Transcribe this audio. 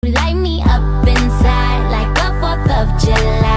Light me up inside like a 4th of July.